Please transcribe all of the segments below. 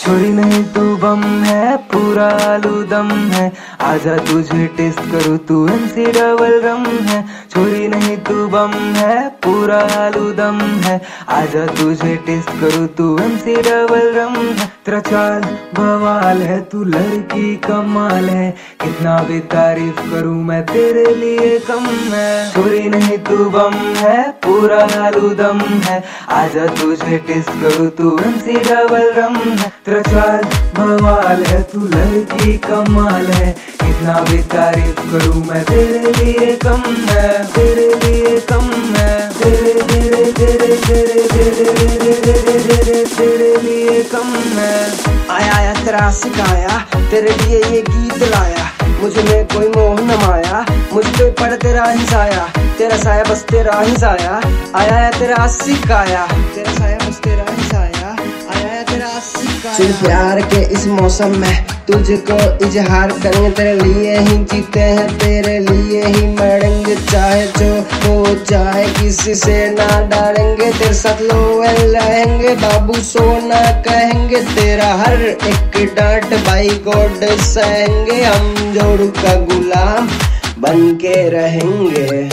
छोरी नहीं तू बम है, पूरा आलू दम है, आजा तुझे टेस्ट करूँ, तू MC डबल रम है। छोरी नहीं तू बम है, पूरा आलू दम है, आजा तुझे टेस्ट करूँ, तू MC डबल रम है। तेरा चाल बवाल है, तू लड़की कमाल है, कितना भी तारीफ करूँ मैं तेरे लिए कम है। छोरी नहीं तू बम है, पूरा आलू दम है, आजा तुझे टेस्ट करूँ, तू MC डबल रम है। तेरा चाल बवाल है, तू लड़की कमाल है, कितना भी तारीफ करूँ मैं तेरे लिए कम है, तेरे लिए कम है, तेरे तेरे तेरे तेरे तेरे तेरे तेरे तेरे लिए कम है। आया आया तेरा सिखाया, तेरे लिए ये गीत लाया, मुझ में कोई मोह न माया, मुझ पे पड़ तेरा ही साया, तेरा साया बस तेरा ही साया। आया आया तेरा सिखाया, तेरा साया बस तेरा ही साया, आया आया तेरा सिखाया। फिर प्यार के इस मौसम में तुझको इजहार करेंगे, तेरे लिए ही जीते हैं, तेरे लिए ही मरेंगे, चाहे जो हो जाए किसी से ना डरेंगे, तेरे साथ लोयल रहेंगे, बाबू सोना कहेंगे, तेरा हर एक डांट बाई गॉड सहेंगे, हम जोड़ू का गुलाम बन के रहेंगे।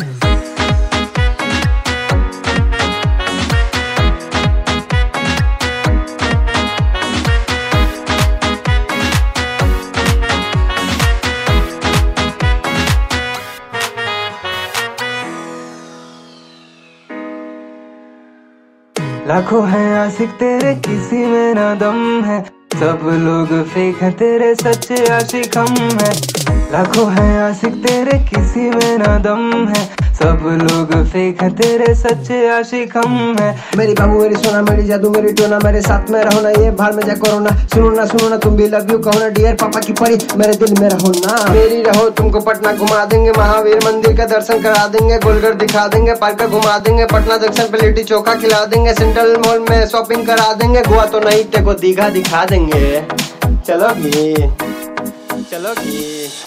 लाखों हैं आशिक तेरे, किसी में ना दम है, सब लोग फेक हैं, तेरे सच्चे आशिक हम हैं। लाखों हैं आशिक तेरे, किसी में ना दम है, सब लोग फेक हैं, तेरे सच्चे आशिक हम हैं। मेरी बाबू मेरी सोना मेरी जादू मेरी टोना, मेरे साथ में रहो ना, ये भाड़ में जा करो ना, सुनो ना तुम भी लव यू कहो ना, डियर पापा की परी मेरे दिल में रहो ना। मेरी रहो तुमको पटना घुमा देंगे, महावीर मंदिर का दर्शन करा देंगे, गोलघर दिखा देंगे, पार्क घुमा देंगे, पटना जंक्शन पे लिट्टी चोखा खिला देंगे, सेंट्रल मॉल में शॉपिंग करा देंगे, गोवा तो नहीं तेको दीघा दिखा देंगे। चलोगी चलोगी।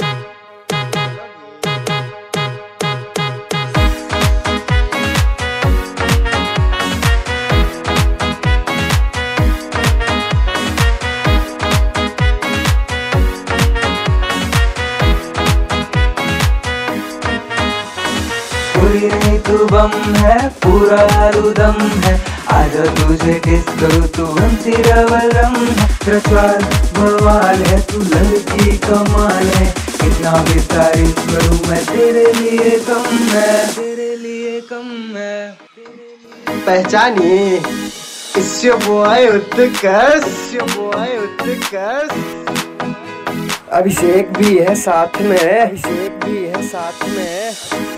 छोरी नहीं तू बम है, पूरा आलू दम है, आजा तुझे टेस्ट करूँ, तू MC डबल रम है। तेरा चाल बवाल है, तू लड़की कमाल है, कितना भी तारीफ करूँ मैं तेरे लिए कम है, तेरे लिए कम है। पहचानिए It's your boy Utkarsh, your boy उत्कर्ष। अभिषेक भी है साथ में, अभिषेक भी है साथ में।